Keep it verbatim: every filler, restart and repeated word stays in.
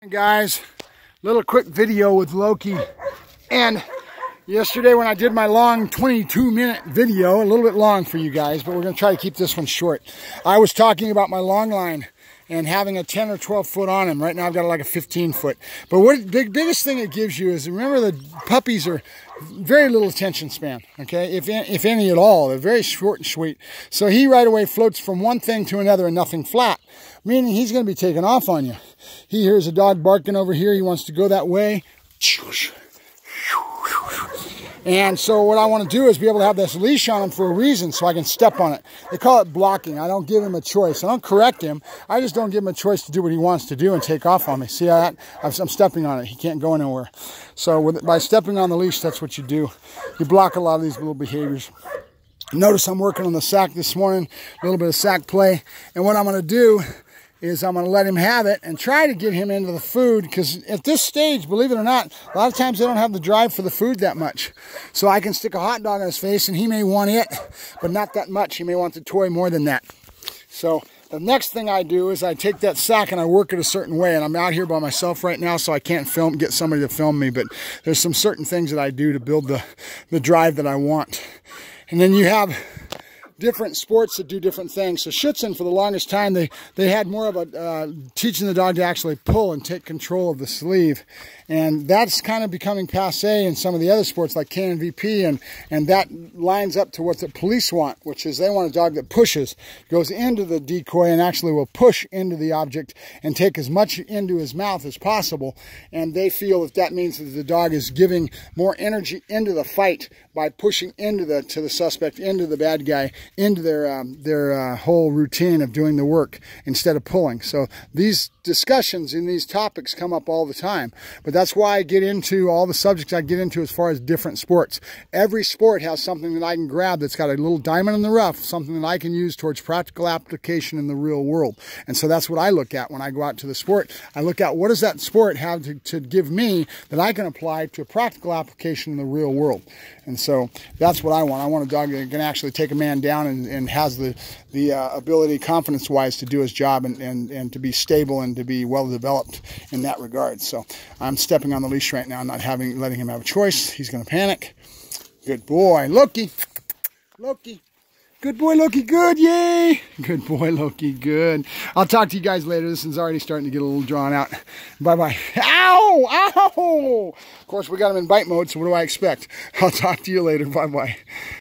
Guys, little quick video with Loki. And yesterday when I did my long twenty-two minute video, a little bit long for you guys, but we're going to try to keep this one short. I was talking about my long line and having a ten or twelve foot on him. Right now I've got like a fifteen foot. But what the big, biggest thing it gives you is, remember, the puppies are very little attention span, okay? If, if any at all. They're very short and sweet. So he right away floats from one thing to another and nothing flat, meaning he's going to be taking off on you. He hears a dog barking over here. He wants to go that way. And so what I want to do is be able to have this leash on him for a reason, so I can step on it. They call it blocking. I don't give him a choice. I don't correct him. I just don't give him a choice to do what he wants to do and take off on me. See that? I'm stepping on it. He can't go anywhere. So with, by stepping on the leash, that's what you do. You block a lot of these little behaviors. Notice I'm working on the sack this morning, a little bit of sack play. And what I'm going to do is I'm going to let him have it and try to get him into the food, because at this stage, believe it or not, a lot of times they don't have the drive for the food that much. So I can stick a hot dog on his face and he may want it, but not that much. He may want the toy more than that. So the next thing I do is I take that sack and I work it a certain way. And I'm out here by myself right now, so I can't film, get somebody to film me, but there's some certain things that I do to build the, the drive that I want. And then you have different sports that do different things. So Schutzen, for the longest time, they they had more of a uh, teaching the dog to actually pull and take control of the sleeve, and that's kind of becoming passe in some of the other sports like K N V P, and and that lines up to what the police want, which is they want a dog that pushes, goes into the decoy and actually will push into the object and take as much into his mouth as possible. And they feel that that means that the dog is giving more energy into the fight by pushing into the to the suspect, into the bad guy, into their um, their uh, whole routine of doing the work instead of pulling. So these discussions in these topics come up all the time, but that's why I get into all the subjects I get into as far as different sports. Every sport has something that I can grab that's got a little diamond in the rough, something that I can use towards practical application in the real world. And so that's what I look at when I go out to the sport. I look at what does that sport have to, to give me that I can apply to a practical application in the real world. And so that's what I want. I want a dog that can actually take a man down and, and has the, the uh, ability, confidence-wise, to do his job and, and, and to be stable and to be well-developed in that regard. So I'm stepping on the leash right now, not having letting him have a choice. He's going to panic. Good boy, Loki. Loki. Good boy, Loki. Good, yay. Good boy, Loki. Good. I'll talk to you guys later. This is already starting to get a little drawn out. Bye-bye. Ow! Ow! Of course, we got him in bite mode, so what do I expect? I'll talk to you later. Bye-bye.